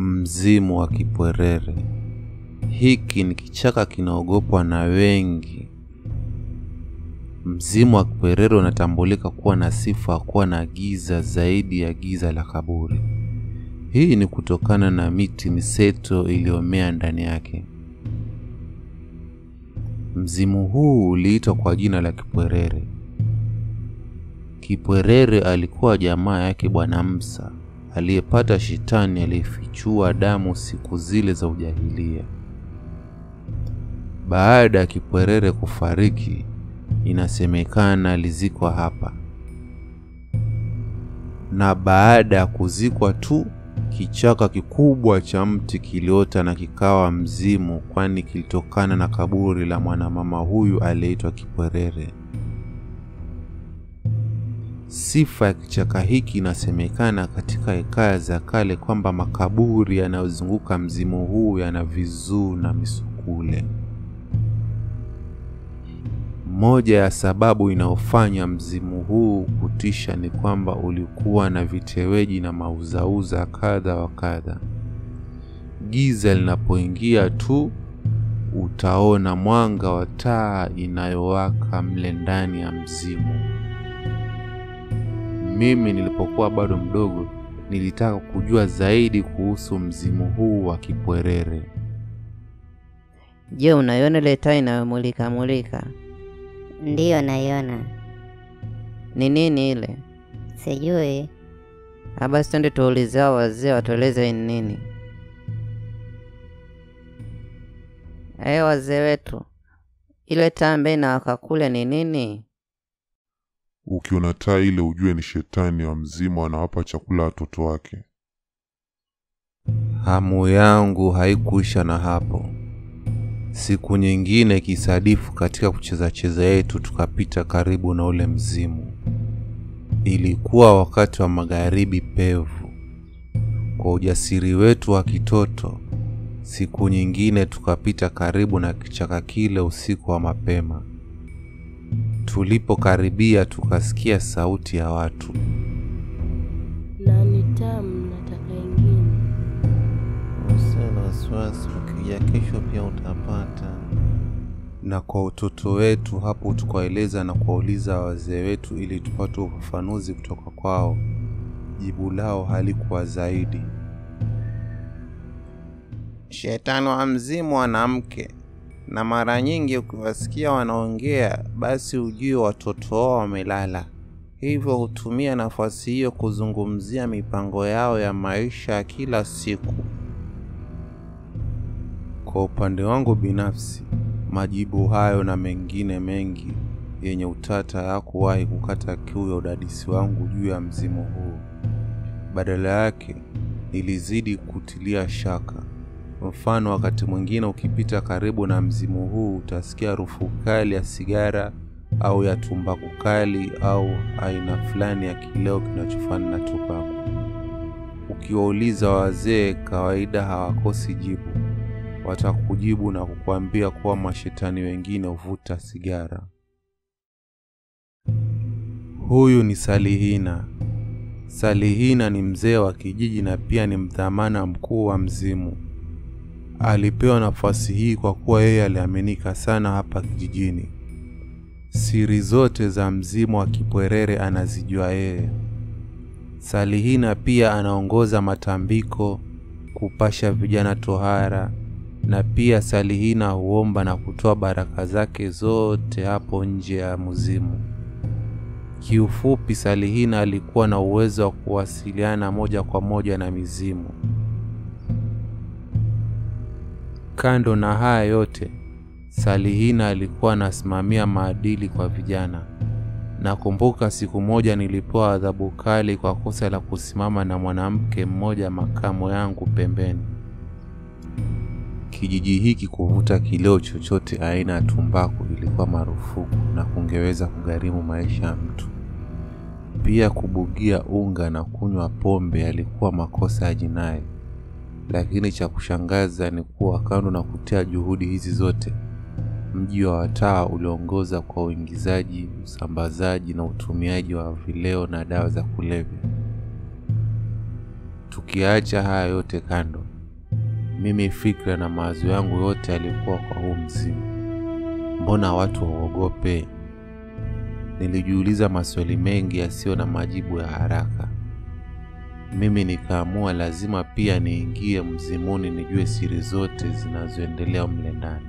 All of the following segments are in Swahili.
Mzimu wa Kipwerere. Hiki ni kichaka kinaogopwa na wengi. Mzimu wa Kipwerere unatambulika kuwa na sifa kuwa na giza zaidi ya giza la kaburi. Hii ni kutokana na miti miseto iliyomea ndani yake. Mzimu huu uliitwa kwa jina la Kipwerere. Kipwerere alikuwa jamaa yake Bwana Msa, aliyepata shetani aliyefichua damu siku zile za ujahilia. Baada ya Kipwerere kufariki, inasemekana alizikwa hapa. Na baada ya kuzikwa tu, kichaka kikubwa cha mti kiliota na kikawa mzimu, kwani kilitokana na kaburi la mwanamama huyu aliyeitwa Kipwerere. Sifa ya kichaka hiki inasemekana katika hekaya za kale kwamba makaburi yanayozunguka mzimu huu yana vizuu na misukule. Moja ya sababu inayofanya mzimu huu kutisha ni kwamba ulikuwa na viteweji na mauzauza kadha wa kadha. Giza linapoingia tu, utaona mwanga wa taa inayowaka mle ndani ya mzimu. Mimi nilipokuwa bado mdogo, nilitaka kujua zaidi kuhusu mzimu huu wa Kipwerere. Je, unaiona ile taa inayomulika? Ndiyo, naiona. Ni nini ile? Sijui. Basi twende tuulize hao wazee watueleze ni nini. Wazee wetu, ile taa ambayo inawaka kule ni nini? Ukiona taa ile ujue ni shetani wa mzimu anawapa chakula watoto wake. Hamu yangu haikuisha na hapo. Siku nyingine kisadifu katika kucheza yetu tukapita karibu na ule mzimu. Ilikuwa wakati wa magharibi pevu. Kwa ujasiri wetu wa kitoto, siku nyingine tukapita karibu na kichaka kile usiku wa mapema. Tulipokaribia tukasikia sauti ya watu. Nani tamu, nataka ingine. Usina wasiwasi, ukija kesho pia utapata. Na kwa utoto wetu hapo tukaeleza na kuwauliza wazee wetu ili tupate ufafanuzi kutoka kwao. Jibu lao halikuwa zaidi. Shetani wa mzimu wanamke, na mara nyingi ukiwasikia wanaongea basi ujue watoto wao wamelala. Hivyo hutumia nafasi hiyo kuzungumzia mipango yao ya maisha kila siku. Kwa upande wangu binafsi, majibu hayo na mengine mengi yenye utata hayakuwahi kukata kiu ya udadisi wangu juu ya mzimu huu. Badala yake, nilizidi kutilia shaka. Mfano, wakati mwingine ukipita karibu na mzimu huu utasikia harufu kali ya sigara au ya tumbaku kali au aina fulani ya kileo kinachofanana na tumbaku. Ukiwauliza wazee, kawaida hawakosi jibu. Watakujibu na kukuambia kuwa mashetani wengine huvuta sigara. Huyu ni Salihina. Salihina ni mzee wa kijiji na pia ni mdhamana mkuu wa mzimu. Alipewa nafasi hii kwa kuwa yeye aliaminika sana hapa kijijini. Siri zote za mzimu wa Kipwerere anazijua yeye. Salihina pia anaongoza matambiko, kupasha vijana tohara, na pia Salihina huomba na kutoa baraka zake zote hapo nje ya mzimu. Kiufupi, Salihina alikuwa na uwezo wa kuwasiliana moja kwa moja na mizimu. Kando na haya yote, Salihina alikuwa anasimamia maadili kwa vijana. Nakumbuka siku moja nilipewa adhabu kali kwa kosa la kusimama na mwanamke mmoja makamo yangu pembeni. Kijiji hiki kuvuta kileo chochote aina ya tumbaku ilikuwa marufuku na kungeweza kugharimu maisha ya mtu. Pia kubugia unga na kunywa pombe yalikuwa makosa ya jinai. Lakini cha kushangaza ni kuwa kando na kutia juhudi hizi zote, mji wa Wataa uliongoza kwa uingizaji, usambazaji na utumiaji wa vileo na dawa za kulevya. Tukiacha haya yote kando, Mimi fikra na mawazo yangu yote yalikuwa kwa huu mzimu. Mbona watu waogope? Nilijiuliza maswali mengi yasiyo na majibu ya haraka. Mimi nikaamua lazima pia niingie mzimuni nijue siri zote zinazoendelea mle ndani.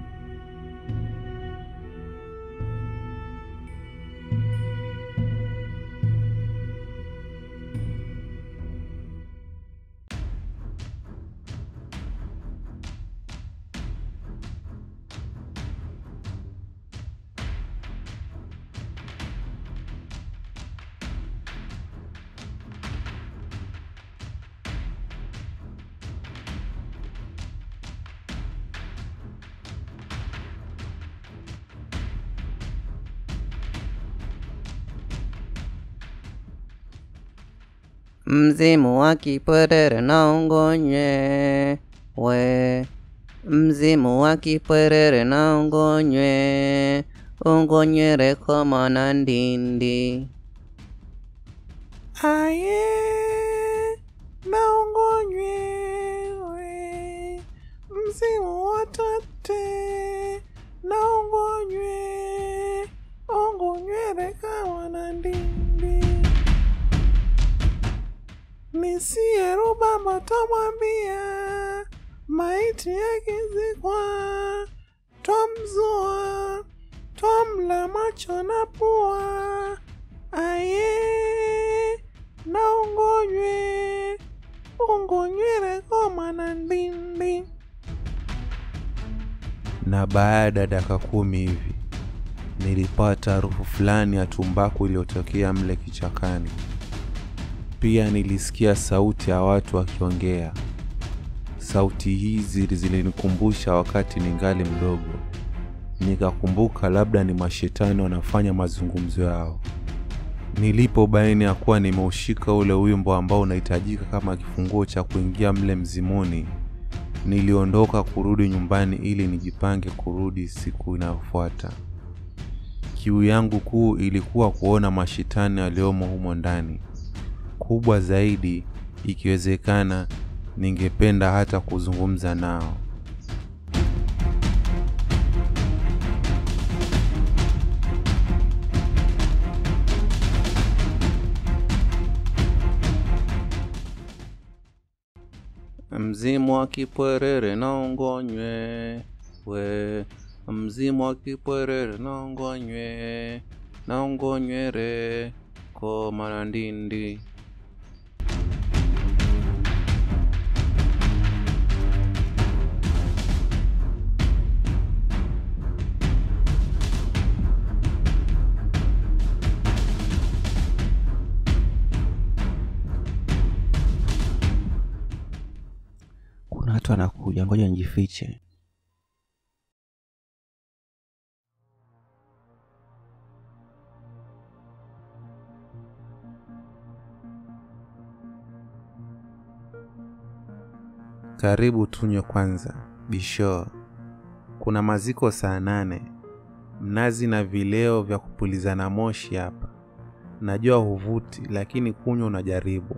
Mzimu wa Kipwerere na ungonywe we. Mzimu wa Kipwerere na ungonywe, ungonywere koma na ndindi. Aye, na ungonywe we. Mzimu wa tate na ungonywe, ungonywere koma na ndindi. Nisiye rubamba tamwambia, maiti yakizikwa twamzua, twamla macho na pua. Aye, na ungonywe, ungonywere koma na ndindi. Na baada ya dakika 10 hivi nilipata harufu fulani ya tumbaku iliyotokea mle kichakani. Pia nilisikia sauti ya watu wakiongea. Sauti hizi zilinikumbusha wakati ningali mdogo. Nikakumbuka labda ni mashetani wanafanya mazungumzo yao. Nilipobaini ya kuwa nimeushika ule wimbo ambao unahitajika kama kifunguo cha kuingia mle mzimuni, niliondoka kurudi nyumbani ili nijipange kurudi siku inayofuata. Kiu yangu kuu ilikuwa kuona mashetani waliomo humo ndani. Kubwa zaidi, ikiwezekana, ningependa hata kuzungumza nao. Mzimu wa Kipwerere na ungonywe we. Mzimu wa Kipwerere na ungonywe, na ungonywere koma na ndindi. Kuna watu wanakuja, ngoja nijifiche. Karibu tunywe kwanza, bisho. Kuna maziko saa 8. Mnazi na vileo vya kupulizana moshi hapa. Najua huvuti, lakini kunywa unajaribu.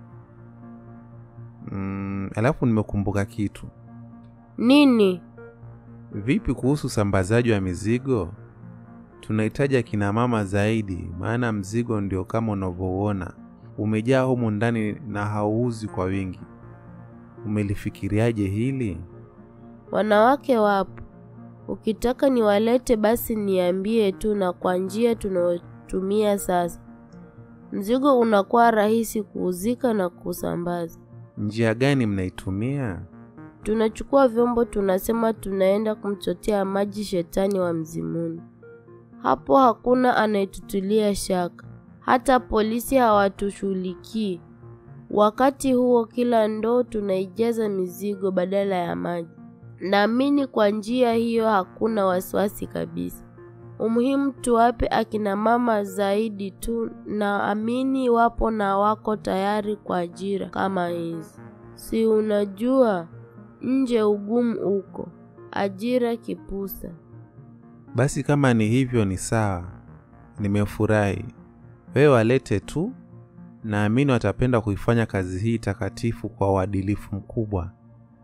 Alafu nimekumbuka kitu. Nini? Vipi kuhusu usambazaji wa mizigo? Tunahitaji kina mama zaidi, maana mzigo ndio kama unavyoona umejaa humu ndani na hauuzi kwa wingi. Umelifikiriaje hili? Wanawake wapo. Ukitaka niwalete basi niambie tu, na kwa njia tunayotumia sasa, mzigo unakuwa rahisi kuuzika na kusambaza. Njia gani mnaitumia? Tunachukua vyombo, tunasema tunaenda kumchotea maji shetani wa mzimuni. Hapo hakuna anayetutulia shaka. Hata polisi hawatushughulikii. Wakati huo kila ndoo tunaijaza mizigo badala ya maji. Naamini kwa njia hiyo hakuna wasiwasi kabisa. Umuhimu tuwape akina mama zaidi tu, na amini wapo na wako tayari kwa ajira kama hizi. Si unajua nje ugumu uko, ajira kipusa. Basi kama ni hivyo ni sawa. Nimefurahi. Wewe walete tu. Naamini watapenda kuifanya kazi hii takatifu kwa uadilifu mkubwa.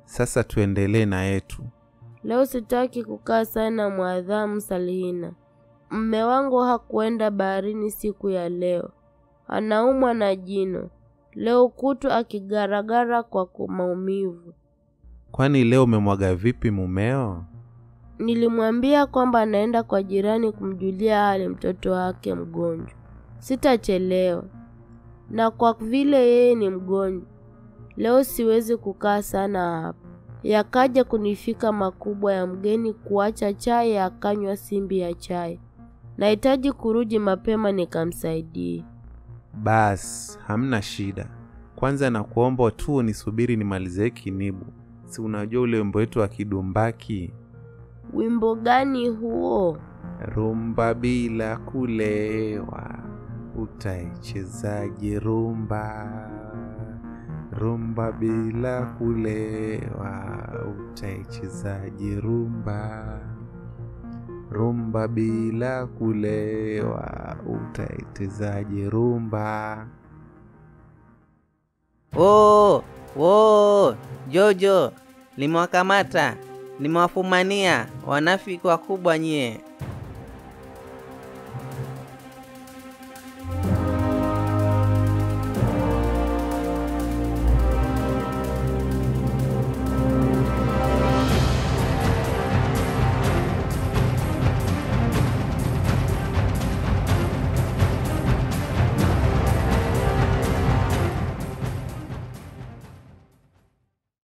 Sasa tuendelee na yetu. Leo sitaki kukaa sana mwadhamu Salihina. Mme wangu hakuenda baharini siku ya leo. Anaumwa na jino. Leo kutu akigaragara kwa maumivu. Kwani leo umemwaga vipi mumeo? Nilimwambia kwamba anaenda kwa jirani kumjulia hali mtoto wake mgonjwa. Sitachelewa. Na kwa vile yeye ni mgonjwa, leo siwezi kukaa sana hapa. Yakaja kunifika makubwa ya mgeni kuacha chai akanywa simbi ya chai. Nahitaji kurudi mapema nikamsaidie. Bas, hamna shida. Kwanza nakuomba tu nisubiri nimalize kinibu. Si unajua ule wimbo wetu wa kidumbaki? Wimbo gani huo? Rumba bila kulewa, utaichezaje rumba? Rumba bila kulewa, utaichezaje rumba? Rumba bila kulewa, utaichezaje rumba? Jojo, limewakamata, limewafumania wanafiki wakubwa nyie.